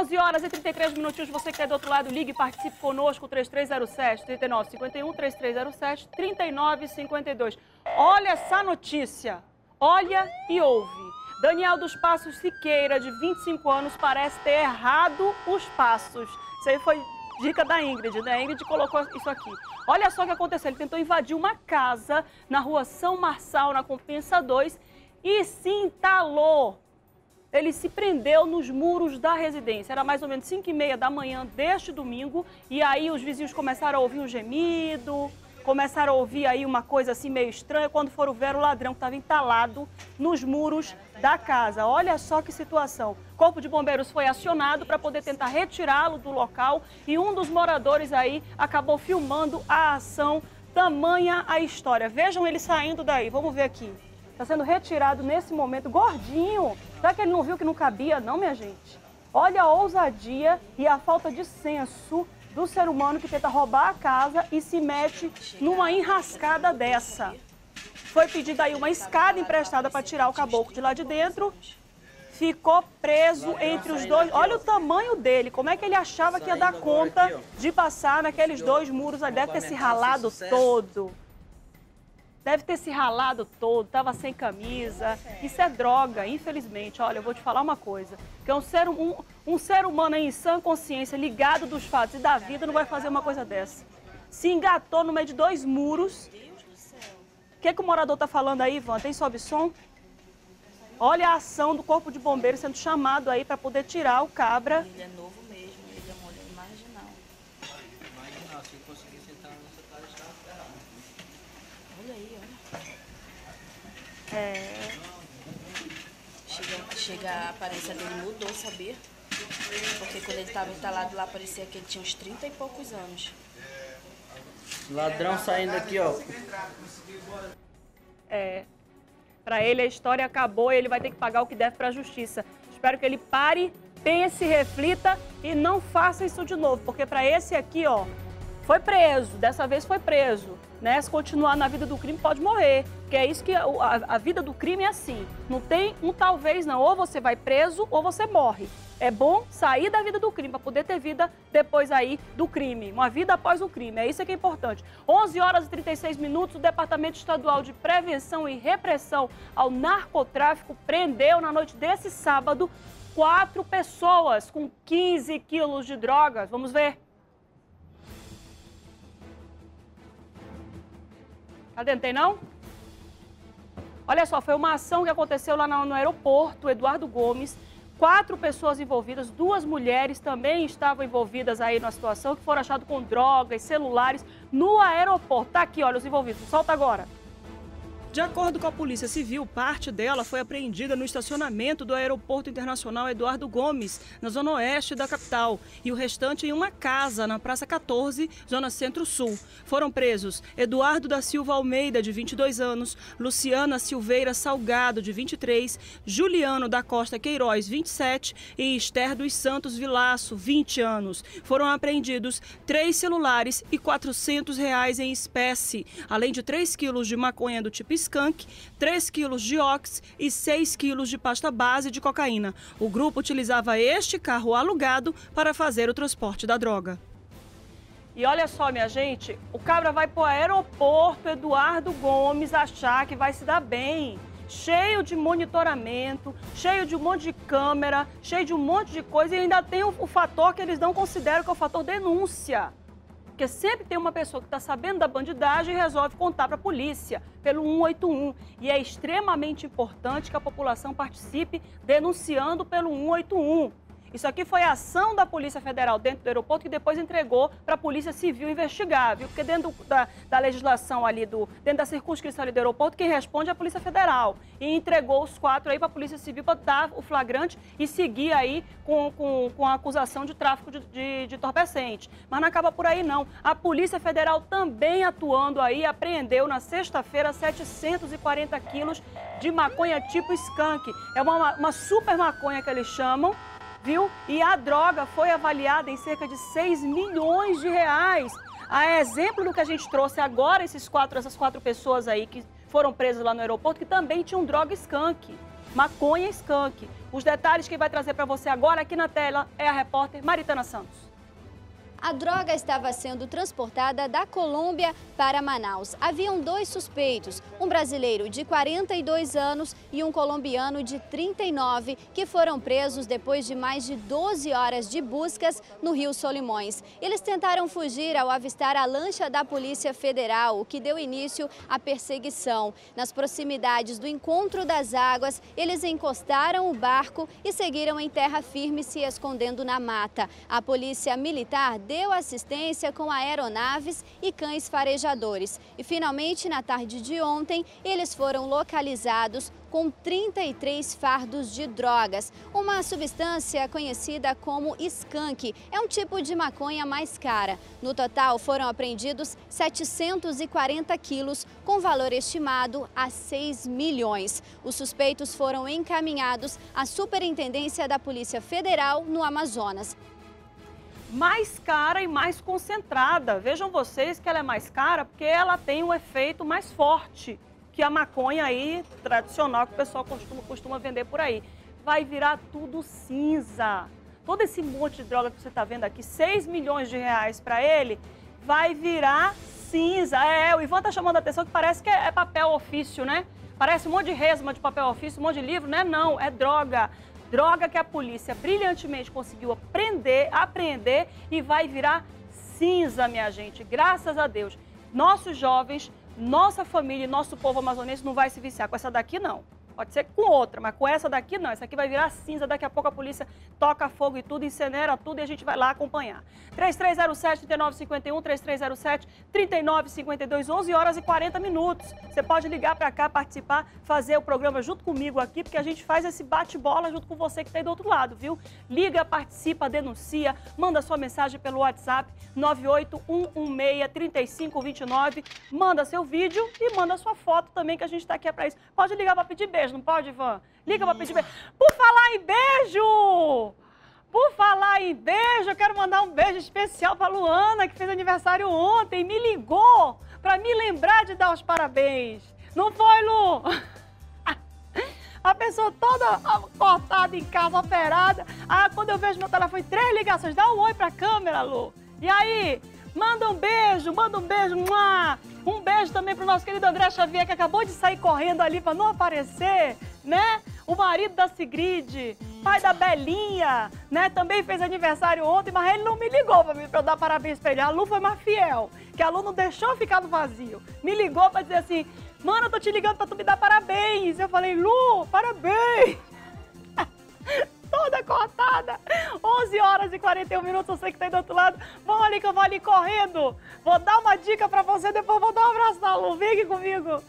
11 horas e 33 minutinhos, você que é do outro lado, ligue e participe conosco, 3307-3951, 3307-3952. Olha essa notícia, olha e ouve. Daniel dos Passos Siqueira, de 25 anos, parece ter errado os passos. Isso aí foi dica da Ingrid, né? A Ingrid colocou isso aqui. Olha só o que aconteceu, ele tentou invadir uma casa na rua São Marçal, na Compensa 2, e se entalou. Ele se prendeu nos muros da residência. Era mais ou menos 5h30 da manhã deste domingo. E aí os vizinhos começaram a ouvir um gemido, começaram a ouvir aí uma coisa assim meio estranha. Quando foram ver o ladrão que estava entalado nos muros da casa. Olha só que situação. O Corpo de Bombeiros foi acionado para poder tentar retirá-lo do local. E um dos moradores aí acabou filmando a ação. Tamanha a história. Vejam ele saindo daí. Vamos ver aqui. Está sendo retirado nesse momento, gordinho. Será que ele não viu que não cabia, não, minha gente? Olha a ousadia e a falta de senso do ser humano que tenta roubar a casa e se mete numa enrascada dessa. Foi pedida aí uma escada emprestada para tirar o caboclo de lá de dentro. Ficou preso entre os dois. Olha o tamanho dele, como é que ele achava que ia dar conta de passar naqueles dois muros. Deve ter se ralado todo. Deve ter se ralado todo, estava sem camisa. Isso é droga, infelizmente. Olha, eu vou te falar uma coisa. Que um ser humano em sã consciência, ligado dos fatos e da vida, não vai fazer uma coisa dessa. Se engatou no meio de dois muros. O que o morador está falando aí, Ivan? Tem sobe som? Olha a ação do Corpo de Bombeiros sendo chamado aí para poder tirar o cabra. Ele é novo mesmo, ele é um marginal. Marginal, se ele conseguir sentar na nossa casa, está ferrado. Olha aí, olha. Chega a aparência dele mudou, sabia? Porque quando ele estava entalado lá, parecia que ele tinha uns 30 e poucos anos. Ladrão saindo aqui, ó. Para ele a história acabou e ele vai ter que pagar o que deve para a justiça. Espero que ele pare, pense, reflita e não faça isso de novo, porque para esse aqui, ó, foi preso, dessa vez foi preso, né? Se continuar na vida do crime pode morrer, porque é isso que a vida do crime é assim. Não tem um talvez não, ou você vai preso ou você morre. É bom sair da vida do crime para poder ter vida depois aí do crime, uma vida após o crime, é isso que é importante. 11 horas e 36 minutos, o Departamento Estadual de Prevenção e Repressão ao Narcotráfico prendeu na noite desse sábado 4 pessoas com 15 quilos de drogas. Vamos ver. Cadê? Não tem não? Olha só, foi uma ação que aconteceu lá no aeroporto Eduardo Gomes. 4 pessoas envolvidas, 2 mulheres também estavam envolvidas aí na situação, que foram achadas com drogas, celulares no aeroporto. Tá aqui, olha, os envolvidos. Solta agora. De acordo com a Polícia Civil, parte dela foi apreendida no estacionamento do Aeroporto Internacional Eduardo Gomes, na zona oeste da capital, e o restante em uma casa na Praça 14, zona centro-sul. Foram presos Eduardo da Silva Almeida, de 22 anos, Luciana Silveira Salgado, de 23, Juliano da Costa Queiroz, 27 e Esther dos Santos Vilaço, 20 anos. Foram apreendidos 3 celulares e R$400 em espécie, além de 3 quilos de maconha do tipo skunk, 3 quilos de ox e 6 quilos de pasta base de cocaína. O grupo utilizava este carro alugado para fazer o transporte da droga. E olha só, minha gente, o cabra vai para o aeroporto Eduardo Gomes achar que vai se dar bem. Cheio de monitoramento, cheio de um monte de câmera, cheio de um monte de coisa, e ainda tem o fator que eles não consideram, que é o fator denúncia. Porque sempre tem uma pessoa que está sabendo da bandidagem e resolve contar para a polícia, pelo 181. E é extremamente importante que a população participe denunciando pelo 181. Isso aqui foi a ação da Polícia Federal dentro do aeroporto, que depois entregou para a Polícia Civil investigar, viu? Porque dentro da legislação ali, dentro da circunscrição ali do aeroporto, quem responde é a Polícia Federal. E entregou os 4 aí para a Polícia Civil para dar o flagrante e seguir aí com a acusação de tráfico de entorpecente. Mas não acaba por aí, não. A Polícia Federal também atuando aí, apreendeu na sexta-feira 740 quilos de maconha tipo skunk. É uma super maconha que eles chamam, viu? E a droga foi avaliada em cerca de 6 milhões de reais. A exemplo do que a gente trouxe agora, essas 4 pessoas aí que foram presas lá no aeroporto, que também tinham droga skunk. maconha skunk. Os detalhes que vai trazer para você agora aqui na tela é a repórter Maritana Santos. A droga estava sendo transportada da Colômbia para Manaus. Haviam 2 suspeitos, um brasileiro de 42 anos e um colombiano de 39, que foram presos depois de mais de 12 horas de buscas no Rio Solimões. Eles tentaram fugir ao avistar a lancha da Polícia Federal, o que deu início à perseguição. Nas proximidades do encontro das águas, eles encostaram o barco e seguiram em terra firme, se escondendo na mata. A Polícia Militar deu assistência com aeronaves e cães farejadores. E finalmente, na tarde de ontem, eles foram localizados com 33 fardos de drogas. Uma substância conhecida como skunk. É um tipo de maconha mais cara. No total, foram apreendidos 740 quilos, com valor estimado a 6 milhões. Os suspeitos foram encaminhados à Superintendência da Polícia Federal no Amazonas. Mais cara e mais concentrada. Vejam vocês que ela é mais cara porque ela tem um efeito mais forte que a maconha aí tradicional que o pessoal costuma vender por aí. Vai virar tudo cinza. Todo esse monte de droga que você está vendo aqui, 6 milhões de reais para ele, vai virar cinza. O Ivan tá chamando a atenção que parece que é papel ofício, né? Parece um monte de resma de papel ofício, um monte de livro, né? Não, é droga. Droga que a polícia brilhantemente conseguiu apreender e vai virar cinza, minha gente. Graças a Deus. Nossos jovens, nossa família e nosso povo amazonense não vai se viciar com essa daqui, não. Pode ser com outra, mas com essa daqui não. Essa aqui vai virar cinza. Daqui a pouco a polícia toca fogo e tudo, incinera tudo e a gente vai lá acompanhar. 3307-3951, 3307-3952, 11 horas e 40 minutos. Você pode ligar para cá, participar, fazer o programa junto comigo aqui, porque a gente faz esse bate-bola junto com você que está aí do outro lado, viu? Liga, participa, denuncia, manda sua mensagem pelo WhatsApp 981163529, manda seu vídeo e manda sua foto também, que a gente está aqui para isso. Pode ligar para pedir beijo, não pode, Ivan? Liga para pedir beijo. Por falar em beijo! Por falar em beijo, eu quero mandar um beijo especial para Luana, que fez aniversário ontem, me ligou para me lembrar de dar os parabéns. Não foi, Lu? A pessoa toda cortada em casa, operada. Quando eu vejo meu telefone, 3 ligações, dá um oi para a câmera, Lu. E aí? Manda um beijo, Mua! Um beijo também pro nosso querido André Xavier, que acabou de sair correndo ali para não aparecer, né? O marido da Sigrid, pai da Belinha, né? Também fez aniversário ontem, mas ele não me ligou para eu dar parabéns para ele. A Lu foi mais fiel, que a Lu não deixou ficar no vazio. Me ligou para dizer assim, mano, eu tô te ligando para tu me dar parabéns. Eu falei, Lu, parabéns! Toda cortada, 11 horas e 41 minutos, você que tá aí do outro lado, vamos ali que eu vou ali correndo, vou dar uma dica pra você, depois vou dar um abraço na Lu, vem aqui comigo.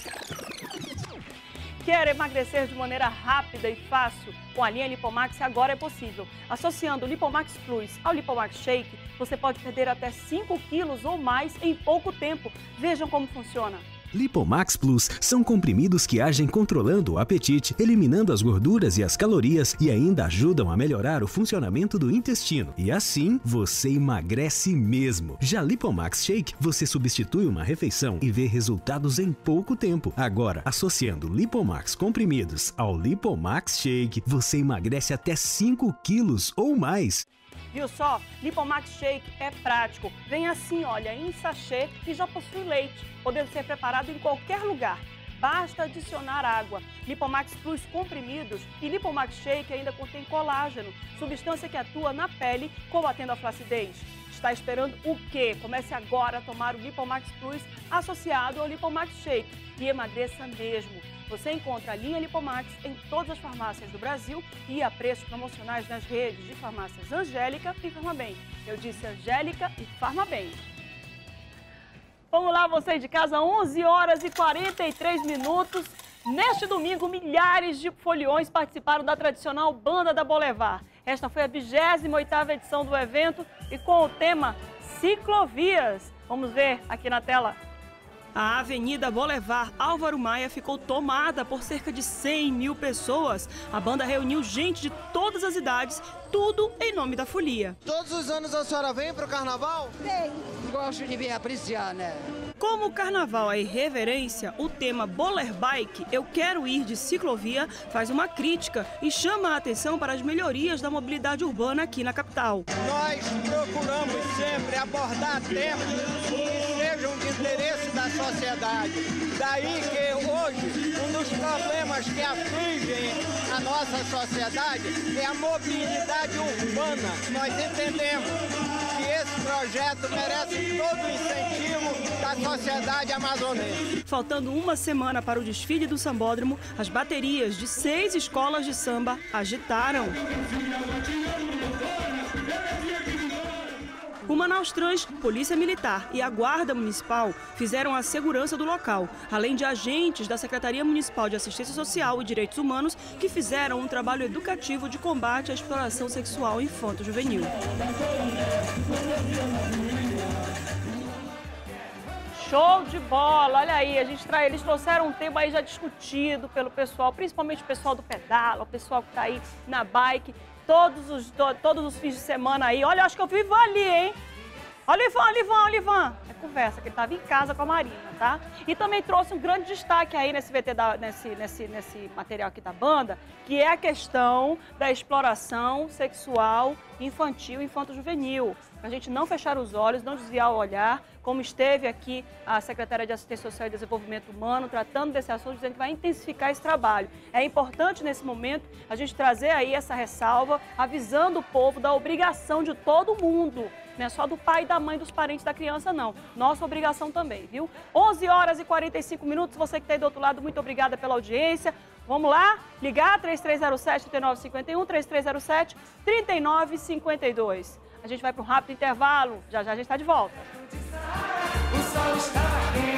Quer emagrecer de maneira rápida e fácil? Com a linha Lipomax agora é possível. Associando o Lipomax Plus ao Lipomax Shake, você pode perder até 5 quilos ou mais em pouco tempo. Vejam como funciona. Lipomax Plus são comprimidos que agem controlando o apetite, eliminando as gorduras e as calorias e ainda ajudam a melhorar o funcionamento do intestino. E assim, você emagrece mesmo. Já Lipomax Shake, você substitui uma refeição e vê resultados em pouco tempo. Agora, associando Lipomax comprimidos ao Lipomax Shake, você emagrece até 5 quilos ou mais. Viu só? Lipomax Shake é prático. Vem assim, olha, em sachê e já possui leite, podendo ser preparado em qualquer lugar. Basta adicionar água. Lipomax Plus comprimidos e Lipomax Shake ainda contém colágeno, substância que atua na pele combatendo a flacidez. Está esperando o quê? Comece agora a tomar o Lipomax Plus associado ao Lipomax Shake e emagreça mesmo. Você encontra a linha Lipomax em todas as farmácias do Brasil e a preços promocionais nas redes de farmácias Angélica e Farmabem. Eu disse Angélica e Farmabem. Vamos lá, você de casa, 11 horas e 43 minutos. Neste domingo, milhares de foliões participaram da tradicional Banda da Boulevard. Esta foi a 28ª edição do evento e com o tema Ciclovias. Vamos ver aqui na tela. A Avenida Boulevard Álvaro Maia ficou tomada por cerca de 100 mil pessoas. A banda reuniu gente de todas as idades, tudo em nome da folia. Todos os anos a senhora vem para o carnaval? Bem, gosto de vir apreciar, né? Como o carnaval é irreverência, o tema Boler Bike, Eu Quero Ir de Ciclovia, faz uma crítica e chama a atenção para as melhorias da mobilidade urbana aqui na capital. Nós procuramos sempre abordar temas que sejam de interesse da sociedade. Daí que hoje um dos problemas que afligem a nossa sociedade é a mobilidade urbana. Nós entendemos que esse projeto merece todo o incentivo da sociedade amazonense. Faltando uma semana para o desfile do Sambódromo, as baterias de 6 escolas de samba agitaram. O Manaus Trans, Polícia Militar e a Guarda Municipal fizeram a segurança do local, além de agentes da Secretaria Municipal de Assistência Social e Direitos Humanos que fizeram um trabalho educativo de combate à exploração sexual infanto-juvenil. Show de bola! Olha aí, eles trouxeram um tema aí já discutido pelo pessoal, principalmente o pessoal do pedala, o pessoal que está aí na bike. Todos os fins de semana aí. Olha, eu acho que eu vi o Ivan ali, hein? Olha o Ivan. É conversa, que ele estava em casa com a Marina, tá? E também trouxe um grande destaque aí nesse VT, nesse material aqui da banda, que é a questão da exploração sexual infantil e infanto-juvenil. A gente não fechar os olhos, não desviar o olhar, como esteve aqui a secretária de Assistência Social e Desenvolvimento Humano, tratando desse assunto, dizendo que vai intensificar esse trabalho. É importante, nesse momento, a gente trazer aí essa ressalva, avisando o povo da obrigação de todo mundo, não é só do pai e da mãe, dos parentes da criança, não. Nossa obrigação também, viu? 11 horas e 45 minutos, você que está aí do outro lado, muito obrigada pela audiência. Vamos lá? Ligar 3307-3951, 3307-3952. A gente vai para um rápido intervalo, já já a gente está de volta. O sol está quente.